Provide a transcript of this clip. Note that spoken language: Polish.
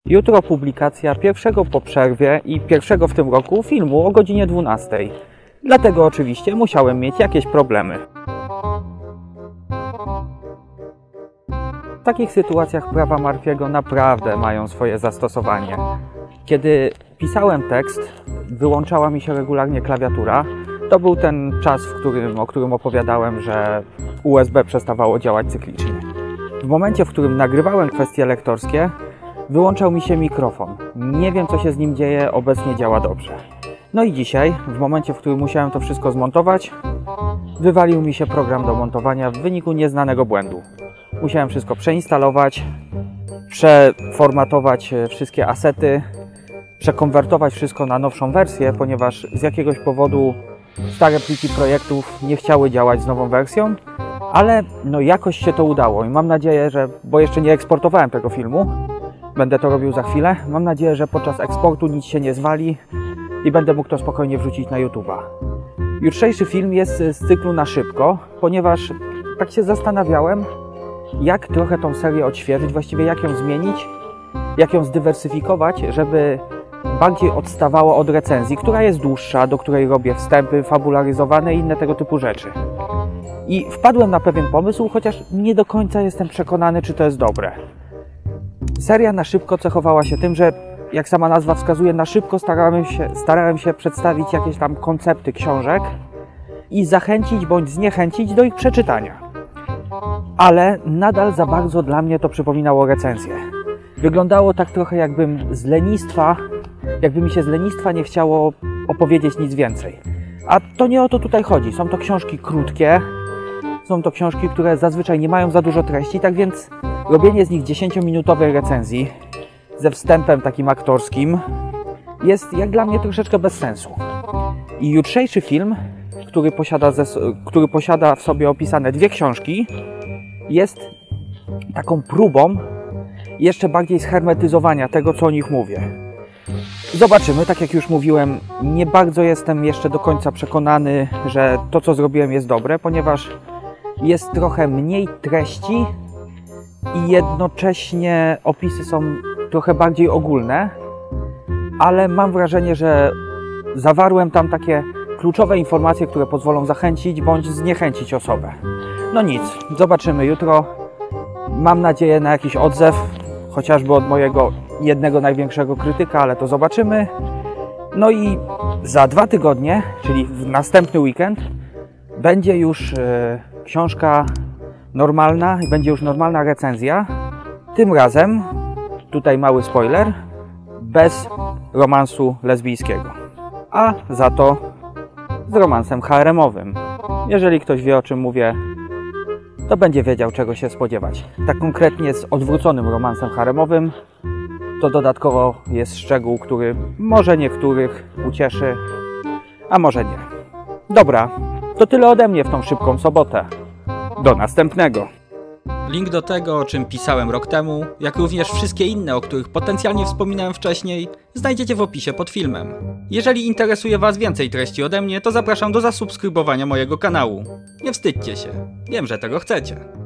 Jutro publikacja pierwszego po przerwie i pierwszego w tym roku filmu o godzinie 12. Dlatego oczywiście musiałem mieć jakieś problemy. W takich sytuacjach prawa Murphy'ego naprawdę mają swoje zastosowanie. Kiedy pisałem tekst, wyłączała mi się regularnie klawiatura. To był ten czas, o którym opowiadałem, że USB przestawało działać cyklicznie. W momencie, w którym nagrywałem kwestie lektorskie, wyłączał mi się mikrofon. Nie wiem, co się z nim dzieje, obecnie działa dobrze. No i dzisiaj, w momencie, w którym musiałem to wszystko zmontować, wywalił mi się program do montowania w wyniku nieznanego błędu. Musiałem wszystko przeinstalować, przeformatować wszystkie asety, przekonwertować wszystko na nowszą wersję, ponieważ z jakiegoś powodu stare pliki projektów nie chciały działać z nową wersją, ale no jakoś się to udało i mam nadzieję, że, bo jeszcze nie eksportowałem tego filmu, będę to robił za chwilę, mam nadzieję, że podczas eksportu nic się nie zwali i będę mógł to spokojnie wrzucić na YouTube'a. Jutrzejszy film jest z cyklu na szybko, ponieważ tak się zastanawiałem, jak trochę tą serię odświeżyć, właściwie jak ją zmienić, jak ją zdywersyfikować, żeby bardziej odstawała od recenzji, która jest dłuższa, do której robię wstępy fabularyzowane i inne tego typu rzeczy. I wpadłem na pewien pomysł, chociaż nie do końca jestem przekonany, czy to jest dobre. Seria na szybko cechowała się tym, że jak sama nazwa wskazuje, na szybko starałem się przedstawić jakieś tam koncepty książek i zachęcić bądź zniechęcić do ich przeczytania. Ale nadal za bardzo dla mnie to przypominało recenzję. Wyglądało tak trochę jakby mi się z lenistwa nie chciało opowiedzieć nic więcej. A to nie o to tutaj chodzi. Są to książki krótkie, są to książki, które zazwyczaj nie mają za dużo treści, tak więc robienie z nich 10-minutowej recenzji ze wstępem takim aktorskim jest jak dla mnie troszeczkę bez sensu. I jutrzejszy film, który posiada w sobie opisane dwie książki, jest taką próbą jeszcze bardziej shermetyzowania tego, co o nich mówię. Zobaczymy, tak jak już mówiłem, nie bardzo jestem jeszcze do końca przekonany, że to, co zrobiłem, jest dobre, ponieważ jest trochę mniej treści i jednocześnie opisy są trochę bardziej ogólne, ale mam wrażenie, że zawarłem tam takie kluczowe informacje, które pozwolą zachęcić bądź zniechęcić osobę. No nic, zobaczymy jutro. Mam nadzieję na jakiś odzew, chociażby od mojego jednego największego krytyka, ale to zobaczymy. No i za 2 tygodnie, czyli w następny weekend, będzie już książka normalna i będzie już normalna recenzja. Tym razem, tutaj mały spoiler, bez romansu lesbijskiego, a za to z romansem haremowym. Jeżeli ktoś wie, o czym mówię, to będzie wiedział, czego się spodziewać. Tak konkretnie z odwróconym romansem haremowym. To dodatkowo jest szczegół, który może niektórych ucieszy, a może nie. Dobra, to tyle ode mnie w tą szybką sobotę. Do następnego. Link do tego, o czym pisałem rok temu, jak również wszystkie inne, o których potencjalnie wspominałem wcześniej, znajdziecie w opisie pod filmem. Jeżeli interesuje Was więcej treści ode mnie, to zapraszam do zasubskrybowania mojego kanału. Nie wstydźcie się, wiem, że tego chcecie.